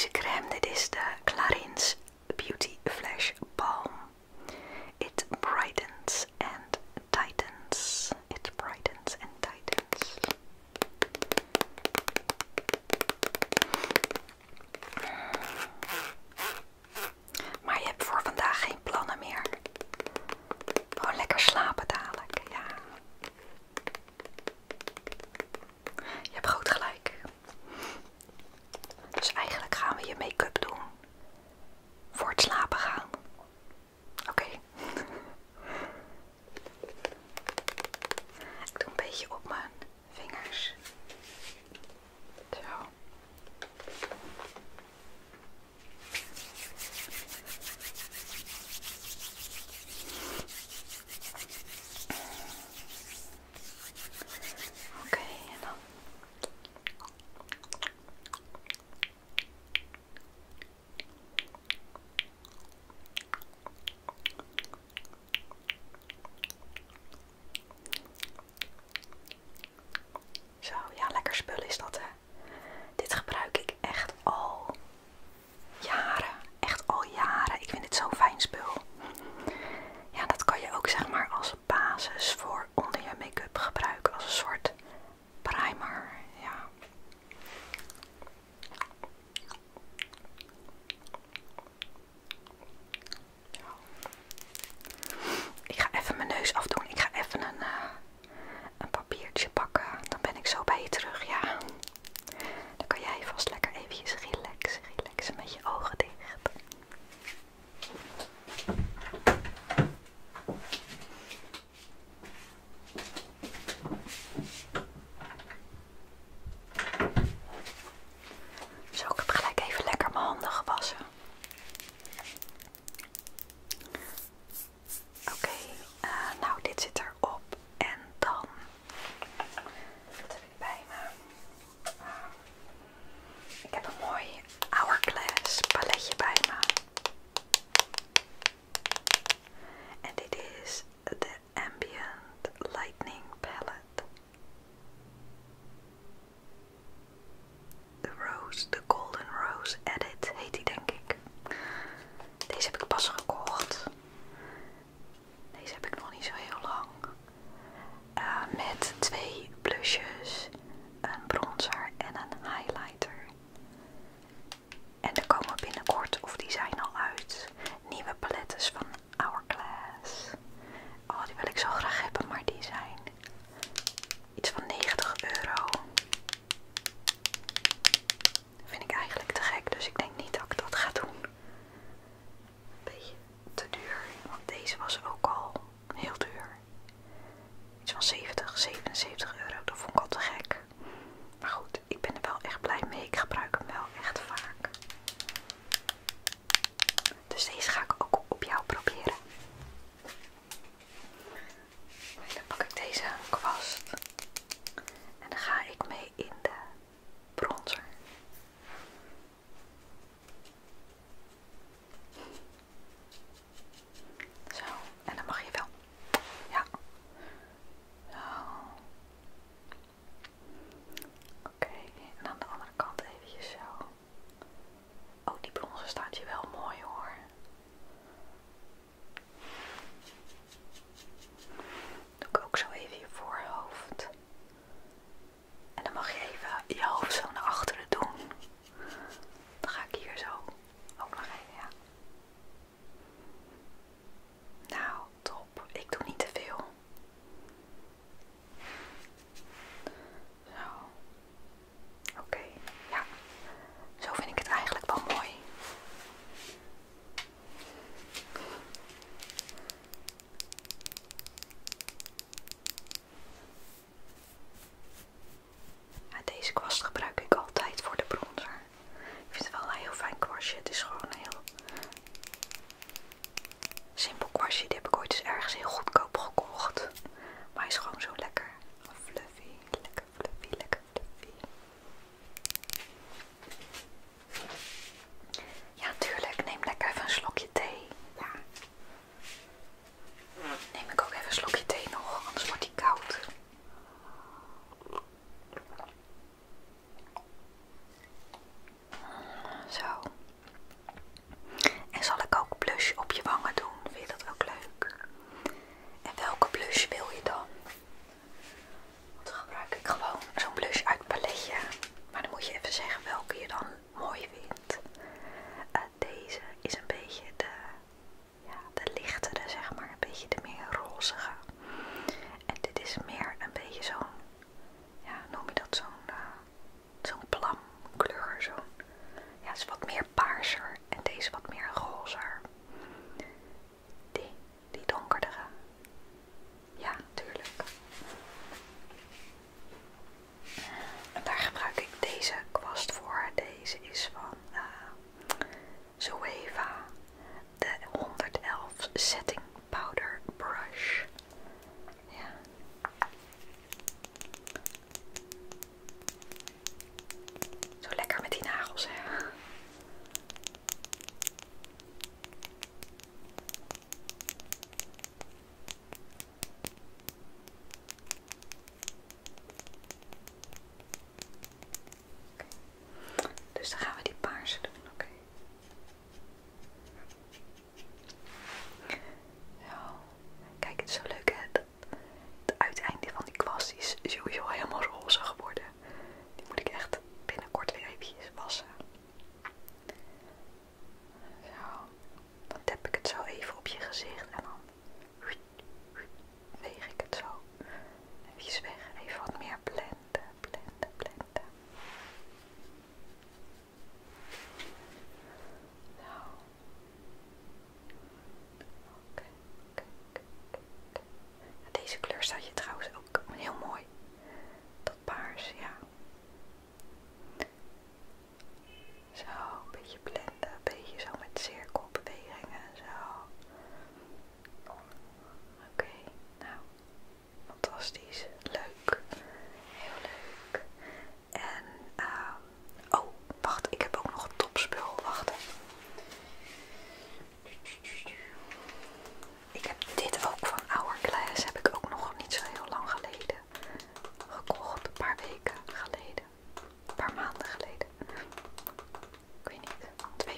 deze crème. Dit is de Clarins Beauty Flash Balm. It brightens and tightens. It brightens and tightens. Maar je hebt voor vandaag geen plannen meer. Gewoon lekker slapen dadelijk, ja. Je hebt goed gelijk. Dus eigenlijk gaan we je make-up doen voor het slapen gaan. beetje blenden, een beetje zo met cirkelbewegingen en zo. Oké, nou, fantastisch, leuk, heel leuk. En, oh, wacht, ik heb ook nog een topspul, wacht. Ik heb dit ook van Hourglass, heb ik ook nog niet zo heel lang geleden gekocht, een paar weken geleden, een paar maanden geleden. Ik weet niet,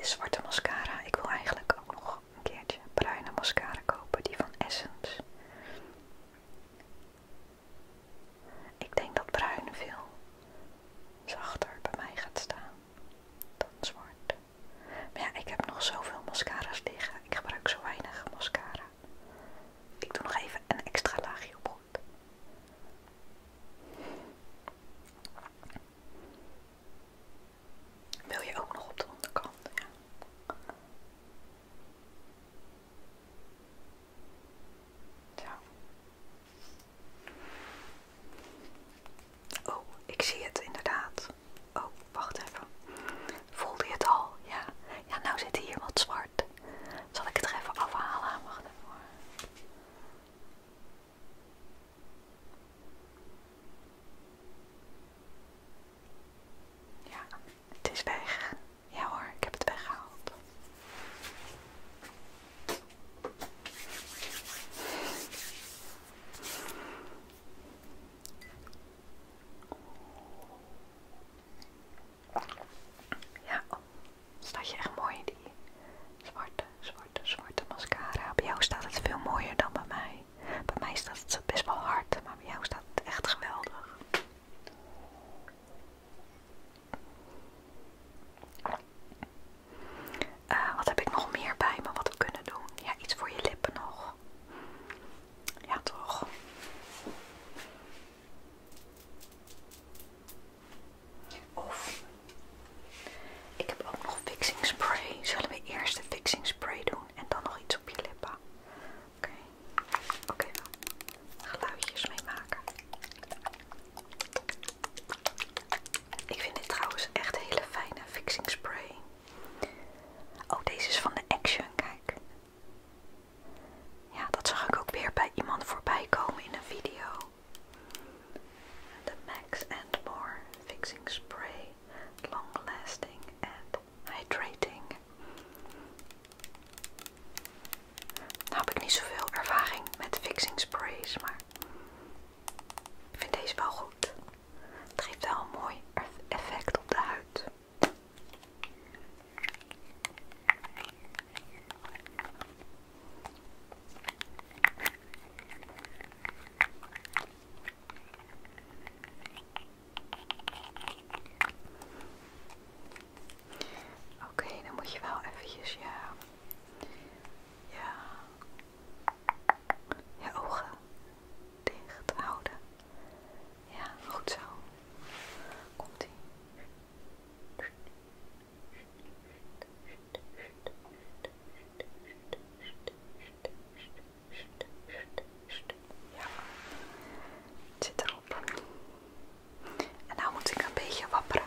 zwarte mascara. Ik wil eigenlijk ook nog een keertje bruine mascara kopen, die van Essence. Ik denk dat bruin veel zachter bij mij gaat staan dan zwart. Maar ja, ik heb nog zoveel mascara's liggen. Ik gebruik zo weinig mascara. Ik doe nog even een extra laagje op goed. Wil je ook nog op de onderkant? Ja. Zo. Oh, ik zie het inderdaad. Oh, wacht even. Voelde je het al? Ja. Ja, nou zit hier wat zwart. Zal ik het er even afhalen? Wacht even hoor. Ja, het is weg. Ja hoor, ik heb het weggehaald. Ja, staat je echt mooi in die zwarte mascara. Bij jou staat het veel mooier dan bij mij. Bij mij staat het best wel hard, maar bij jou staat het echt geweldig. Wat heb ik nog meer bij me wat we kunnen doen? Ja, iets voor je lippen nog. Ja, toch? Of ik heb ook nog fixing spray. Zullen we eerst de fixing spray doen en dan nog iets op je lippen? Oké, geluidjes mee maken. Ik vind dit trouwens echt hele fijne fixing spray. Oh, deze is van de Action, kijk. Ja, dat zag ik ook weer bij iemand voorbij komen in een video. De Max & More Fixing Spray. Long lasting and hydrating. Nou heb ik niet zoveel ervaring met fixing sprays, maar ik vind deze wel goed. Het geeft wel een mooi effect op de huid. Oké, dan moet je wel eventjes je ogen dicht houden. Ja, goed zo. Komt-ie. Ja, het zit erop. En nou moet ik een beetje wapperen.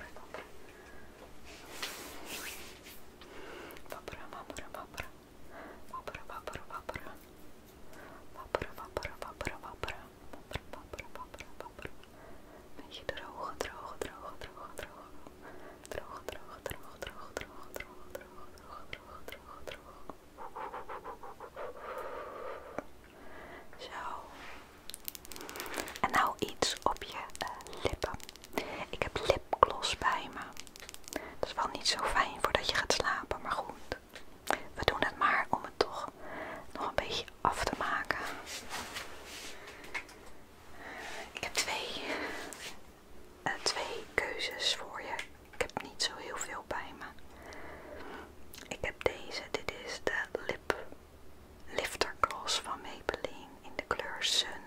Beetje drogen. Zo. En nou iets op je lippen. Ik heb lipgloss bij me. Dat is wel niet zo fijn voordat je gaat slapen, maar goed. We doen het maar om het toch nog een beetje af te maken. Ik heb twee keuzes voor je. Ik heb niet zo heel veel bij me. Ik heb deze. Dit is de Lip Lifter Gloss van Maybelline in de kleur Sun.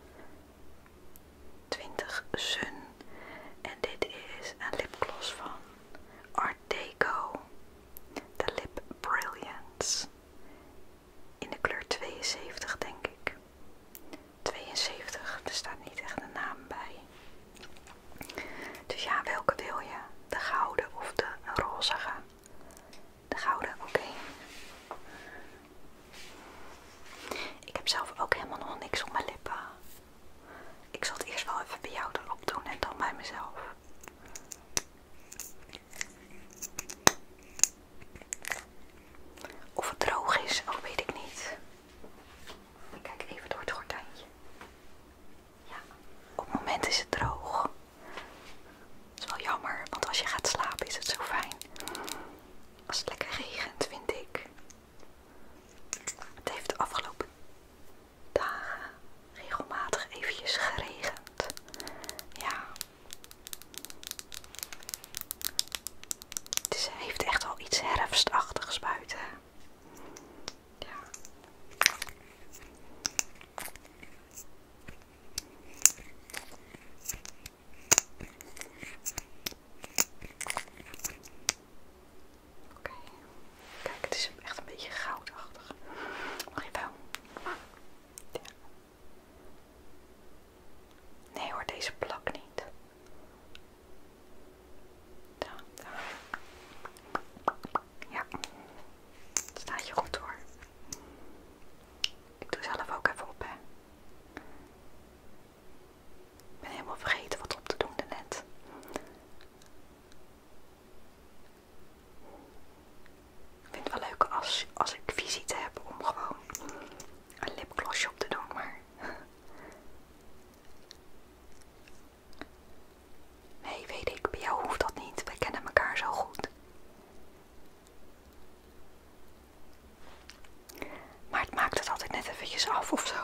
20 Sun. En dit is een lipgloss van Art Deco. De Lip Brilliance. In de kleur 72 denk ik. 72, er staat niet echt een naam bij. Dus ja, welke wil je? De gouden of de rozige? De gouden, oké. Ik heb zelf ook helemaal nog niks op mijn lippen. Ik zal het eerst wel even bij jou erop doen en dan bij mezelf. Of het droog is, ook weet ik niet. Ik kijk even door het gordijntje. Ja, op het moment is het droog. Dat is wel jammer, want als je gaat slapen is het zo fijn als het als ik visite heb om gewoon een lipglossje op te doen, maar nee, weet ik, bij jou hoeft dat niet. Wij kennen elkaar zo goed. Maar het maakt het altijd net eventjes af of zo.